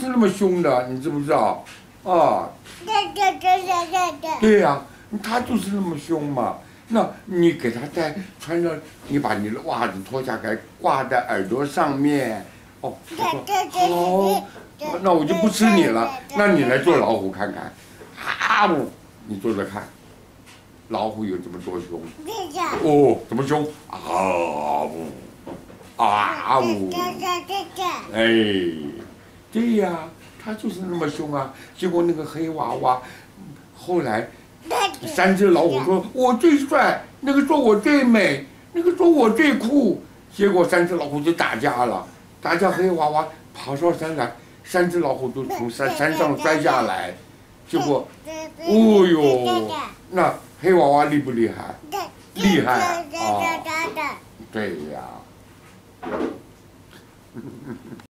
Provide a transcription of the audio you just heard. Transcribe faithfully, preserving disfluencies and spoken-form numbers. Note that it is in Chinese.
就是那么凶的，你知不知道？啊， 对对对对对对。 对呀、他就是那么凶嘛。那你给他戴穿上，你把你的袜子脱下来挂在耳朵上面。哦，他说好，那我就不吃你了。那你来做老虎看看，啊呜，你做做看，老虎有这么多凶？哦，怎么凶？啊呜，啊呜，哎，对呀，他就是那么凶啊。结果那个黑娃娃，后来。三只老虎说：“我最帅，那个说我最美，那个说我最酷。”结果三只老虎就打架了，打架黑娃娃爬上山来，三只老虎都从山山上摔下来。结果，哦呦，那黑娃娃厉不厉害？厉害啊！对呀。